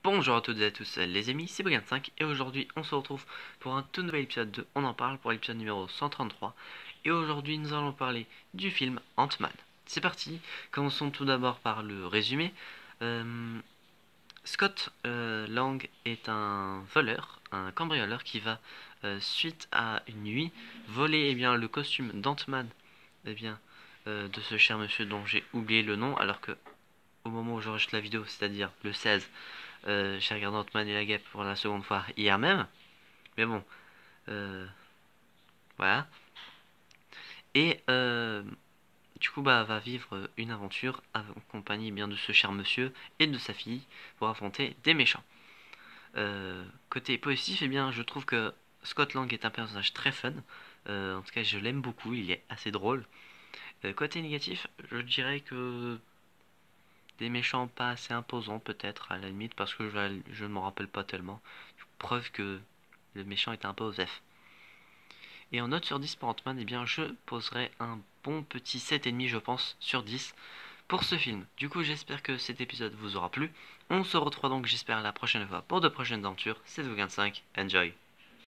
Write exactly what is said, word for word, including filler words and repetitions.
Bonjour à toutes et à tous les amis, c'est Brigand cinq et aujourd'hui on se retrouve pour un tout nouvel épisode de On en parle pour l'épisode numéro cent trente-trois. Et aujourd'hui nous allons parler du film Ant-Man. C'est parti, commençons tout d'abord par le résumé. Euh, Scott euh, Lang est un voleur, un cambrioleur qui va, euh, suite à une nuit, voler eh bien, le costume d'Ant-Man eh bien, euh, de ce cher monsieur dont j'ai oublié le nom alors que au moment où j'enregistre la vidéo, c'est-à-dire le seize, euh, j'ai regardé Ant-Man et la Guêpe pour la seconde fois hier même. Mais bon, euh, voilà. Et euh, du coup, bah, va vivre une aventure en compagnie bien de ce cher monsieur et de sa fille pour affronter des méchants. Euh, côté positif, eh bien, je trouve que Scott Lang est un personnage très fun. Euh, en tout cas, je l'aime beaucoup, il est assez drôle. Euh, côté négatif, je dirais que des méchants pas assez imposants peut-être à la limite parce que je, je ne m'en rappelle pas tellement. Preuve que le méchant est un peu osef. Et en note sur dix pour Ant-Man, eh bien je poserai un bon petit sept virgule cinq je pense sur dix pour ce film. Du coup j'espère que cet épisode vous aura plu. On se retrouve donc j'espère la prochaine fois pour de prochaines aventures. C'est Dogan cinq, enjoy.